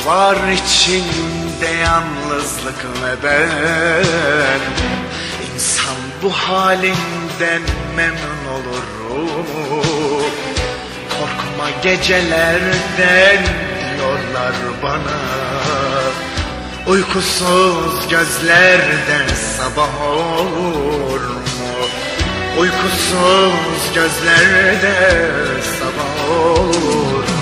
Var içinde yalnızlık ve ben. İnsan bu halinden memnun olur mu? Korkma gecelerden diyorlar bana. Uykusuz gözlerden sabah olur mu? Uykusuz gözlerde sabah olur mu?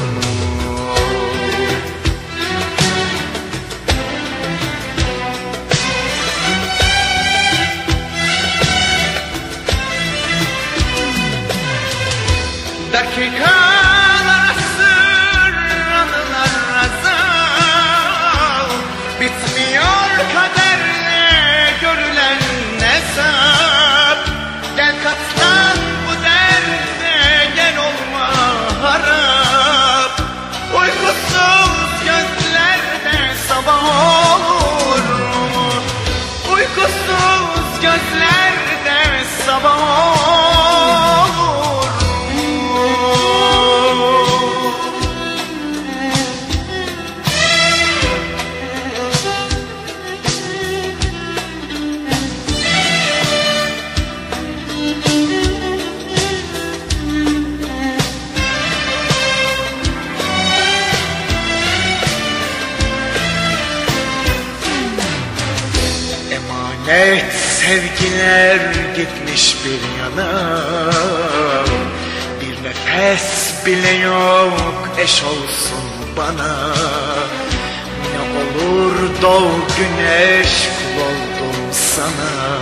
Dakikalar asır, anılar azal. Bitmiyor kaderle görülen hesap. Gel katlan bu derde, gel olma harap. Uykusuz gözlerde sabah olur mu? Uykusuz gözlerde sabah olur mu? Emanet sevgiler gitmiş bir yana. Bir nefes bile yok eş olsun bana. Ne olur doğ güneş, kul oldum sana.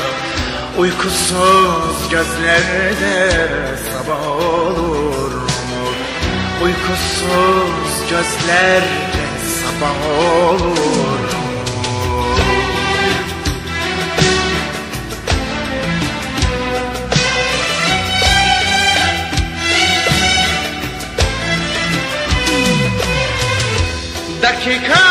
Uykusuz gözlerde sabah olur mu? Uykusuz gözlerde sabah olur mu? Dakika